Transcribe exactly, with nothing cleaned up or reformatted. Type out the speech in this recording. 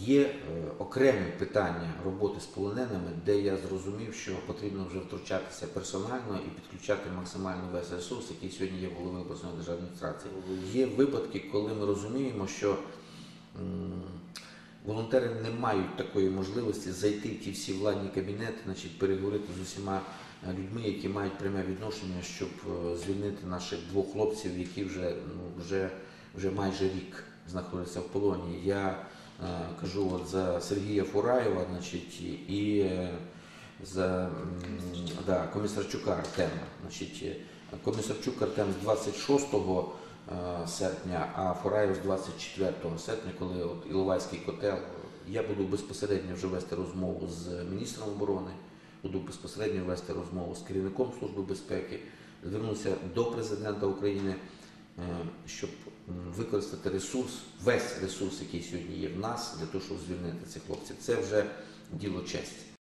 Є е, окремі питання роботи з полоненими, де я зрозумів, що потрібно вже втручатися персонально і підключати максимально весь ресурс, який сьогодні є в голови обласної державної адміністрації. Є випадки, коли ми розуміємо, що м, волонтери не мають такої можливості зайти в ті всі владні кабінети, значить, переговорити з усіма людьми, які мають пряме відношення, щоб е, звільнити наших двох хлопців, які вже, ну, вже, вже майже рік знаходяться в полоні. Я кажу от за Сергія Фураєва, значить, і за да, Комісарчука Артема. Значить, Комісарчук Артем з двадцять шостого серпня, а Фураєв з двадцять четвертого серпня, коли от Іловайський котел. Я буду безпосередньо вже вести розмову з міністром оборони, буду безпосередньо вести розмову з керівником Служби безпеки, звернуся до президента України, щоб використати ресурс, весь ресурс, який сьогодні є в нас, для того, щоб звільнити цих хлопців. Це вже діло честі.